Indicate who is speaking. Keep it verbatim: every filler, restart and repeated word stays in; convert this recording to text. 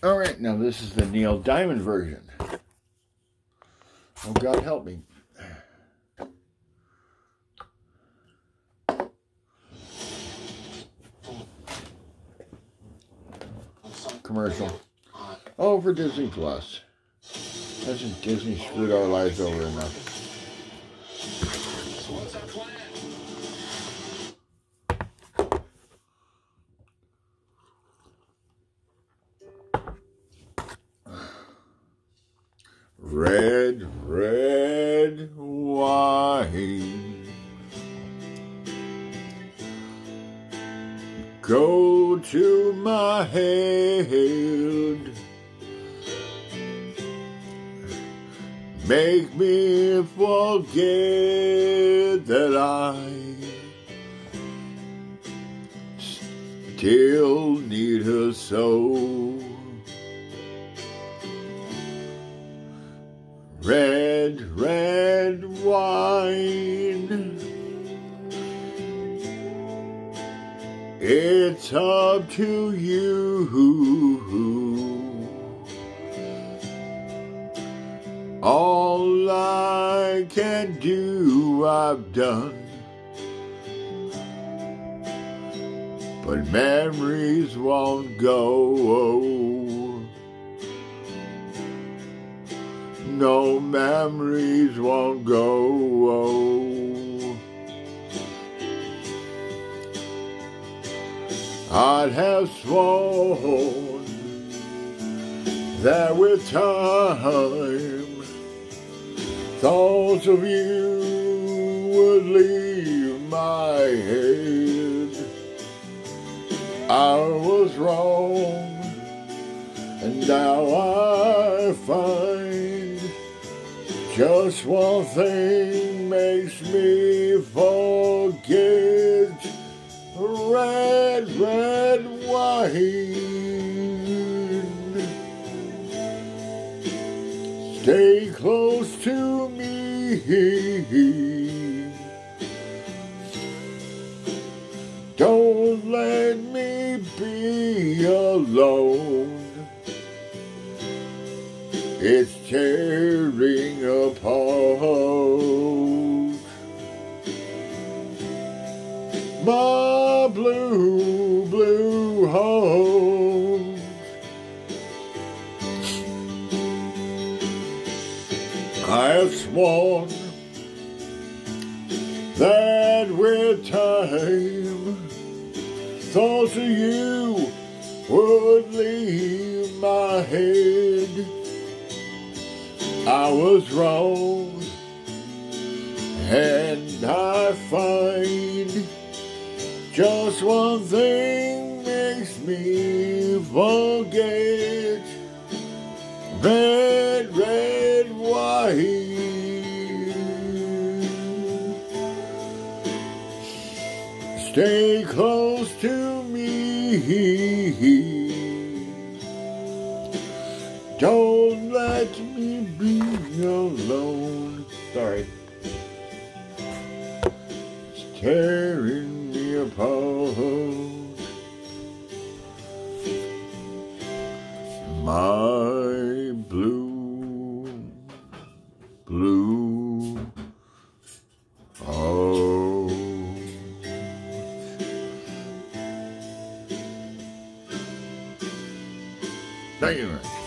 Speaker 1: All right, now this is the Neil Diamond version. Oh, God help me. Commercial. Oh, for Disney Plus. Hasn't Disney screwed our lives over enough? Red, red wine, go to my head, make me forget that I still need her so. Red, red wine, it's up to you. All I can do, I've done, but memories won't go. No, memories won't go. I'd have sworn that with time, thoughts of you would leave my head. I was wrong, and now I find just one thing makes me forget. Red, red wine, stay close to me. Don't let me be alone. It's tearing apart my blue, blue heart. I have sworn that with time, thoughts of you would leave my head. I was wrong, and I find just one thing makes me forget. Red, red wine, stay close to me. Don't let me be alone. Sorry. It's tearing me apart. My blue, blue heart. Thank you very much.